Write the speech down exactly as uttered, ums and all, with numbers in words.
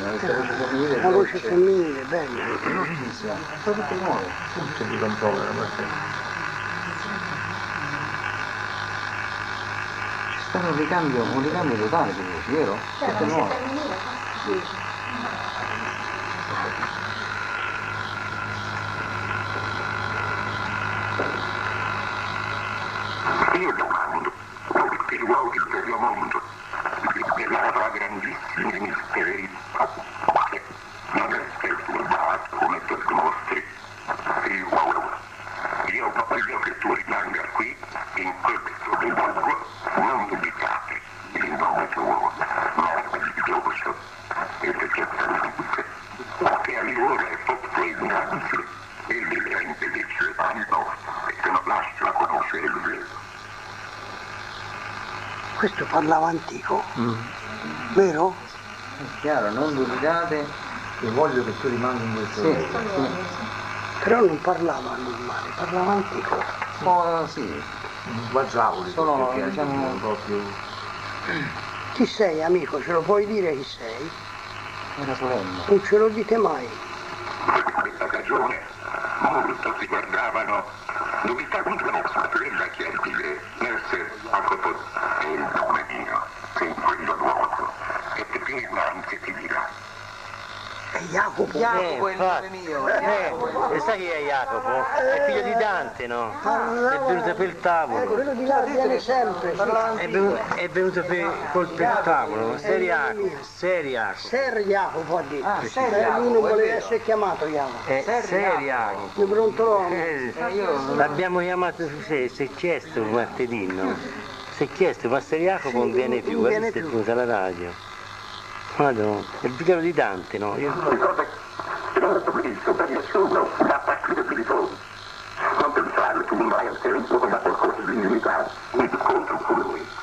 bella, questa voce femminile. La voce femminile, bella. Bruttissima, sono tutte nuove. Tutte di controllo, perché C'è stato un ricambio, un ricambio totale di voci, vero? Tutte nuove. Io domando, tutti i luoghi del mondo, della grandissimi misteri, non è perturbato come tu dimostri. Io, io voglio che tu rimanga qui, in questo luogo, non dubitate, il nome tuo, meraviglioso, e perfettamente, che allora è tutto innanzi, e li impedisce a nostra, e che non lascia conoscere il vero. Questo parlava antico, mm. vero? È chiaro, non dubitate. Io voglio che tu rimanga in questo Sì, luogo. sì. Però non parlava normale, parlava antico. Oh, sì. Guaggiavoli, Sono, perché diciamo, un po' più... Chi sei, amico? Ce lo puoi dire chi sei? Era solenne. Non ce lo dite mai. Per questa ragione molto si guardavano dubitavano della sua sorella chiarire essere Jacopo è il nome mio in quello luogo e che più innanzi ti dirà È Jacopo. Jacopo Eh, è il nome infatti. mio. Eh, e sai chi è Jacopo? È figlio di Dante, no? È venuto per il Eh, tavolo. quello di là viene sempre. sì. È venuto, è venuto per, col per il tavolo. Ser Jacopo. Ser Jacopo. Ser Jacopo ha detto. Ah, Ser Eh, Jacopo, lui non è voleva vero. essere chiamato Jacopo. È Ser Jacopo. Mi brontolò. Eh, Eh, io non- L'abbiamo chiamato, si si è chiesto martedì, no? Si è chiesto, ma Ser Jacopo non viene più, non ha viene visto, è più. venuto alla radio. Madonna, è il figlio di Dante, no? Io... ricorda che non ho visto per nessuno da partire di voi non pensare che tu mai hai avuto una qualcosa di militare contro colui